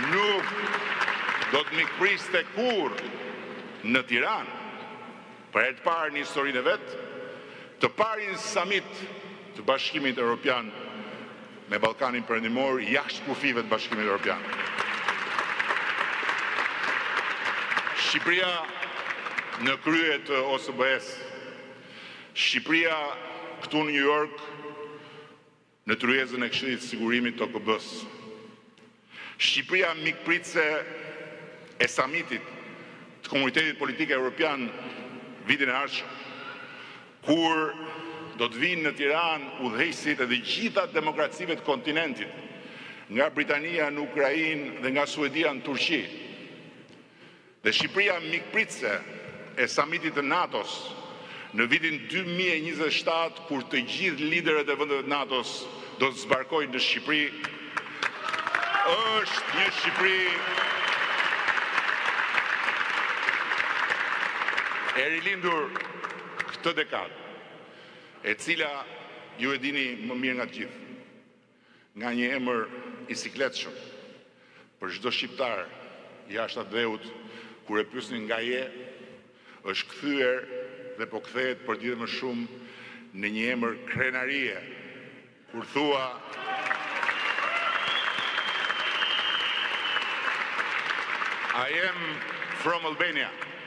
nuk do të mikpriste kur në Tiranë, për herë të parë në historinë e vet, të parin summit të Bashkimit Evropian me Ballkanin Perëndimor jashtë kufive të Bashkimit Evropian. Shqipëria në krye të OSBE-s, Shqipëria këtu në New York në tryezën e Këshillit të Sigurimit të OKB-s, Shqipëria mikpritse e summitit të Komunitetit Politik Evropian vitin e ardhshëm, kur do të vinë në Tiranë udhëheqësit e të gjitha demokracive të kontinentit, nga Britania në Ukrainë dhe nga Suedia në Turqi. Dhe Shqipëria mikpritse e summitit të NATO-s në vitin 2027, kur të gjithë liderët e vendeve të NATO-s do të zbarkojnë në Shqipëri, është një Shqipëri e rilindur këtë dekadë, e cila ju e dini më mirë nga të gjithë, nga një emër i sikletshëm për çdo shqiptar jashtë atë dheut, kur e pyesnin nga je, është kthyer dhe po kthehet për ditë më shumë në një emër krenarie, kur thua I am from Albania.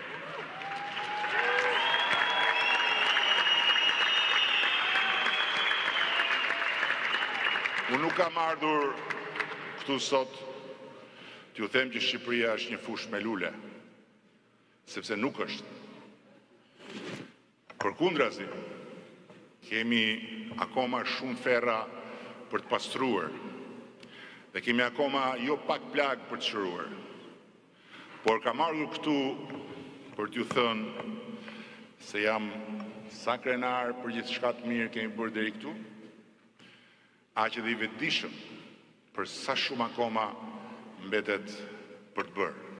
Unë nuk kam ardhur këtu sot t'ju them që Shqipëria është një fushë me lule, sepse nuk është. Përkundrazi, kemi akoma shumë ferra për të pastruar dhe kemi akoma jo pak plagë për të shëruar. Por kam ardhur këtu për t'ju thënë se jam sa krenar për gjithçka të mirë kemi bërë deri këtu, aq edhe i vetëdijshëm për sa shumë akoma mbetet për të bërë.